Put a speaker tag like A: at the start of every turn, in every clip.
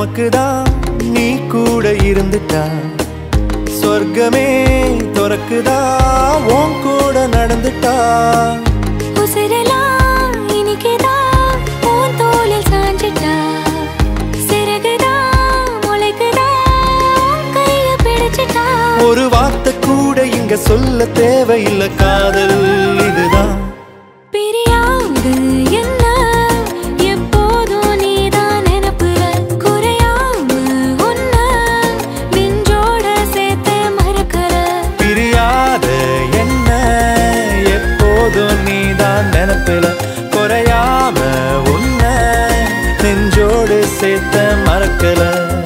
A: நமக்குதான் நீ கூட இருந்துட்டா சொர்க்கமே துறக்குதா உன் கூட நடந்துட்டா
B: உசிரெல்லாம் இனிக்குதான் உன் தோளில் சாஞ்சிட்டா சிறகுதான் முளைக்குதான் கைய பிடிச்சிட்டா
A: ஒரு வார்த்தை கூட இங்க சொல்ல தேவையில்லை காதல் இதுதான்
B: பிரியாது என்ன எப்போதும் நீதான் நினைப்புல குறையாம உன்ன நெஞ்சோட சேர்த்து மறக்கற
A: பிரியாத என்ன எப்போதும் நீதான் நினைப்புல குறையாம உன்ன நெஞ்சோடு சேர்த்த மறக்கல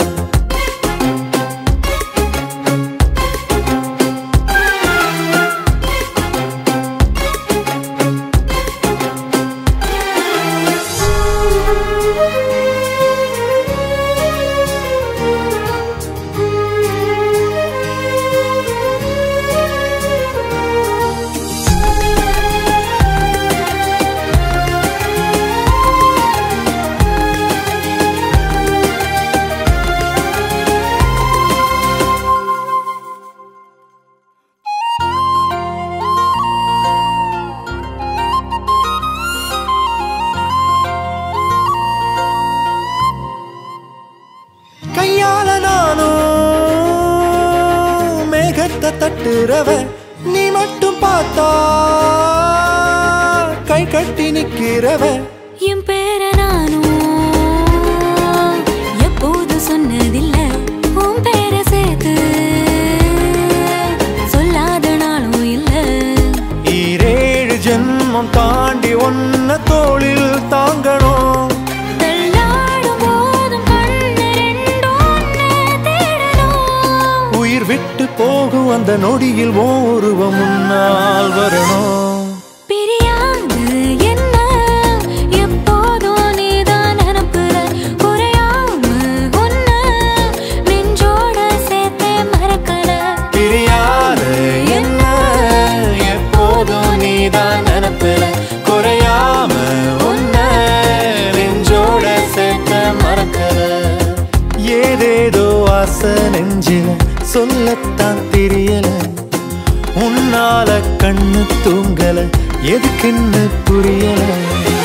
A: கையால நானும் மேகத்தை தட்டுறவ நீ மட்டும் பார்த்தா கை கட்டி நிக்கிறவ
B: என் பேர நானும் எப்போது சொன்னதில்லை உன் பேர சேர்த்து சொல்லாத நாளும் இல்லை 7
A: ஜென்மம் தாண்டி ஒன்ன தோளில் தாங்கணும் விட்டு போகும் அந்த நொடியில் ஓருவம் முன்னால் வரணும்
B: பிரியாது என்ன எப்போதும் நீதான் நினைப்புல குறையாம உன்ன நெஞ்சோட சேர்த்தே மறக்கல
A: பிரியாத என்ன எப்போதும் நீதான் நினைப்புல குறையாம உன்ன நெஞ்சோட சேர்த்த மறக்கல ஏதேதோ ஆசை நெஞ்சில சொல்லத்தான் தெரியல உன்னால கண்ணு தூங்கல எதுக்குன்னு புரியல